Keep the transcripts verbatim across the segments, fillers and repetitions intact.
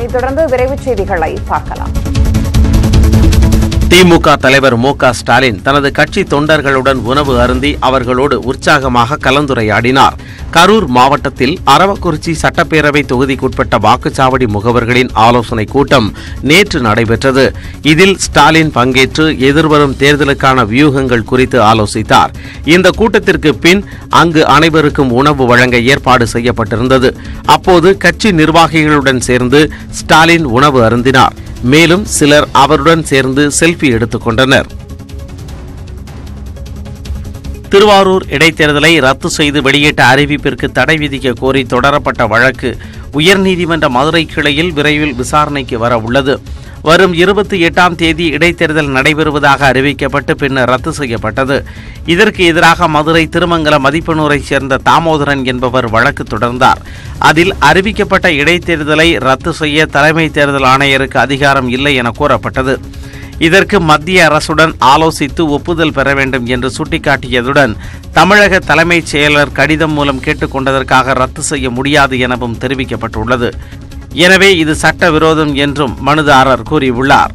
இதைத் தொடர்ந்து விரைவுச் செய்திகளை பார்க்கலாம். திமுக தலைவர் மு க ஸ்டாலின் தனது கட்சி தொண்டர்களுடன் உணவு அருந்தி அவர்களோடு உற்சாகமாக கலந்துரையாடினார். கரூர் மாவட்டத்தில் அரவக்குறிச்சி சட்டப்பேரவை தொகுதிக்குட்பட்ட வாக்குச்சாவடி முகவர்களின் ஆலோசனைக் கூட்டம் நேற்று நடைபெற்றது. இதில் ஸ்டாலின் பங்கேற்று எதிர்வரும் தேர்தலுக்கான வியூகங்கள் குறித்து ஆலோசித்தார். இந்த கூட்டத்திற்கு பின் அங்கு அனைவருக்கும் உணவு வழங்க ஏற்பாடு செய்யப்பட்டிருந்தது. அப்போது கட்சி நிர்வாகிகளுடன் சேர்ந்து ஸ்டாலின் உணவு அருந்தினார். மேலும் சிலர் அவருடன் சேர்ந்து செல்ஃபி எடுத்துக் கொண்டனர். திருவாரூர் இடைத்தேர்தலை ரத்து செய்து வெளியிட்ட அறிவிப்பிற்கு தடை விதிக்க கோரி தொடரப்பட்ட வழக்கு உயர்நீதிமன்ற மதுரை கிளையில் விரைவில் விசாரணைக்கு வர உள்ளது. வரும் இருபத்தி எட்டாம் தேதி இடைத்தேர்தல் நடைபெறுவதாக அறிவிக்கப்பட்டு பின்னர் ரத்து செய்யப்பட்டது. இதற்கு எதிராக மதுரை திருமங்கலம் மதிப்பனூரைச் சேர்ந்த தாமோதரன் என்பவர் வழக்கு தொடர்ந்தார். அதில் அறிவிக்கப்பட்ட இடைத்தேர்தலை ரத்து செய்ய தலைமை தேர்தல் ஆணையருக்கு அதிகாரம் இல்லை என கூறப்பட்டது. இதற்கு மத்திய அரசுடன் ஆலோசித்து ஒப்புதல் பெற வேண்டும் என்று சுட்டிக்காட்டியதுடன் தமிழக தலைமைச் செயலர் கடிதம் மூலம் கேட்டுக்கொண்டதற்காக ரத்து செய்ய முடியாது எனவும் தெரிவிக்கப்பட்டுள்ளது. எனவே இது சட்டவிரோதம் என்றும் மனுதாரர் கூறியுள்ளார்.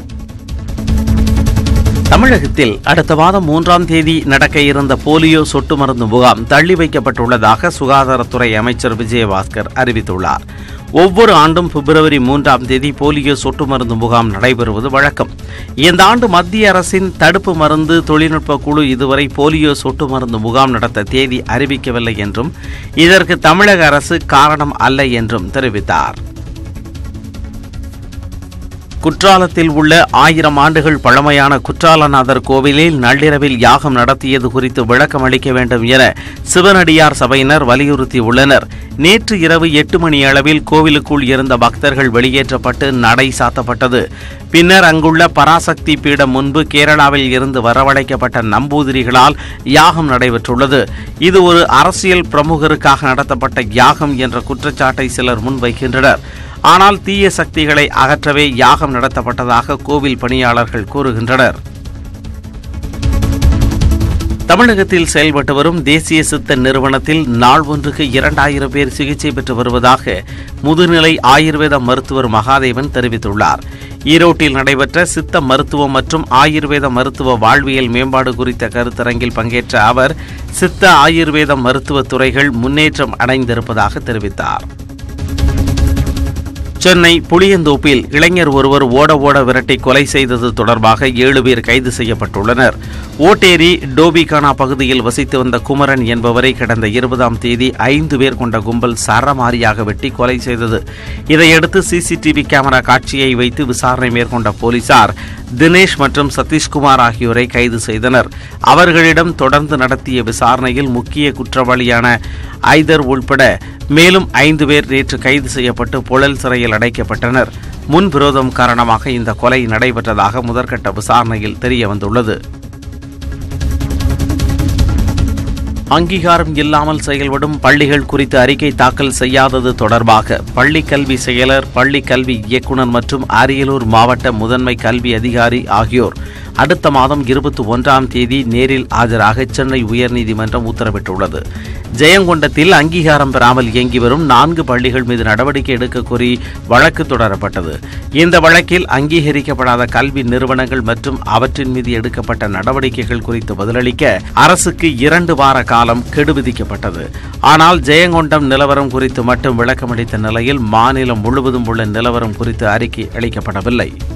தமிழகத்தில் அடுத்த மாதம் மூன்றாம் தேதி நடக்க இருந்த போலியோ சொட்டு மருந்து முகாம் தள்ளி வைக்கப்பட்டுள்ளதாக சுகாதாரத்துறை அமைச்சர் விஜயபாஸ்கர் அறிவித்துள்ளார். ஒவ்வொரு ஆண்டும் பிப்ரவரி மூன்றாம் தேதி போலியோ சொட்டு மருந்து முகாம் நடைபெறுவது வழக்கம். இந்த ஆண்டு மத்திய அரசின் தடுப்பு மருந்து தொழில்நுட்ப குழு இதுவரை போலியோ சொட்டு மருந்து முகாம் நடத்த தேதி அறிவிக்கவில்லை என்றும் இதற்கு தமிழக அரசு காரணம் அல்ல என்றும் தெரிவித்தார். குற்றாலத்தில் உள்ள ஆயிரம் ஆண்டுகள் பழமையான குற்றாலநாதர் கோவிலில் நள்ளிரவில் யாகம் நடத்தியது குறித்து விளக்கம் அளிக்க வேண்டும் என சிவனடியார் சபையினர் வலியுறுத்தியுள்ளனர். நேற்று இரவு எட்டு மணி அளவில் கோவிலுக்குள் இருந்த பக்தர்கள் வெளியேற்றப்பட்டு நடை சாத்தப்பட்டது. பின்னர் அங்குள்ள பராசக்தி பீடம் முன்பு கேரளாவில் இருந்து வரவழைக்கப்பட்ட நம்பூதிரிகளால் யாகம் நடைபெற்றுள்ளது. இது ஒரு அரசியல் பிரமுகருக்காக நடத்தப்பட்ட யாகம் என்ற குற்றச்சாட்டை சிலர் முன்வைக்கின்றனர். ஆனால் தீய சக்திகளை அகற்றவே யாகம் நடத்தப்பட்டதாக கோவில் பணியாளர்கள் கூறுகின்றனர். தமிழகத்தில் செயல்பட்டு வரும் தேசிய சித்த நிறுவனத்தில் நாள் ஒன்றுக்கு இரண்டாயிரம் பேர் சிகிச்சை பெற்று வருவதாக முதுநிலை ஆயுர்வேத மருத்துவர் மகாதேவன் தெரிவித்துள்ளார். ஈரோட்டில் நடைபெற்ற சித்த மருத்துவம் மற்றும் ஆயுர்வேத மருத்துவ வாழ்வியல் மேம்பாடு குறித்த கருத்தரங்கில் பங்கேற்ற அவர் சித்த ஆயுர்வேத மருத்துவ துறைகள் முன்னேற்றம் அடைந்திருப்பதாக தெரிவித்தார். சென்னை புளியந்தோப்பில் இளைஞர் ஒருவர் ஓட ஓட விரட்டி கொலை செய்தது தொடர்பாக ஏழு பேர் கைது செய்யப்பட்டுள்ளனர். ஓட்டேரி டோபிகானா பகுதியில் வசித்து வந்த குமரன் என்பவரை கடந்த இருபதாம் தேதி ஐந்து பேர் கொண்ட கும்பல் சரமாரியாக வெட்டி கொலை செய்தது. இதையடுத்து சிசிடிவி கேமரா காட்சியை வைத்து விசாரணை மேற்கொண்ட போலீசார் தினேஷ் மற்றும் சதீஷ்குமார் ஆகியோரை கைது செய்தனர். அவர்களிடம் தொடர்ந்து நடத்திய விசாரணையில் முக்கிய குற்றவாளியான ஐதர் உள்பட மேலும் ஐந்து பேர் நேற்று கைது செய்யப்பட்டு புழல் சிறையில் அடைக்கப்பட்டனர். முன்விரோதம் காரணமாக இந்த கொலை நடைபெற்றதாக முதற்கட்ட விசாரணையில் தெரியவந்துள்ளது. அங்கீகாரம் இல்லாமல் செயல்படும் பள்ளிகள் குறித்து அறிக்கை தாக்கல் செய்யாதது தொடர்பாக பள்ளி கல்வி செயலர், பள்ளி கல்வி இயக்குநர் மற்றும் அரியலூர் மாவட்ட முதன்மை கல்வி அதிகாரி ஆகியோர் அடுத்த மாதம் இருபத்தி ஒன்றாம் தேதி நேரில் ஆஜராக சென்னை உயர்நீதிமன்றம் உத்தரவிட்டுள்ளது. ஜெயங்கொண்டத்தில் அங்கீகாரம் பெறாமல் இயங்கி வரும் நான்கு பள்ளிகள் மீது நடவடிக்கை எடுக்க கோரி வழக்கு தொடரப்பட்டது. இந்த வழக்கில் அங்கீகரிக்கப்படாத கல்வி நிறுவனங்கள் மற்றும் அவற்றின் மீது எடுக்கப்பட்ட நடவடிக்கைகள் குறித்து பதிலளிக்க அரசுக்கு இரண்டு வார காலம் கெடு விதிக்கப்பட்டது. ஆனால் ஜெயங்கொண்டம் நிலவரம் குறித்து மட்டும் விளக்கமளித்த நிலையில் மாநிலம் முழுவதும் உள்ள நிலவரம் குறித்து அறிக்கை அளிக்கப்படவில்லை.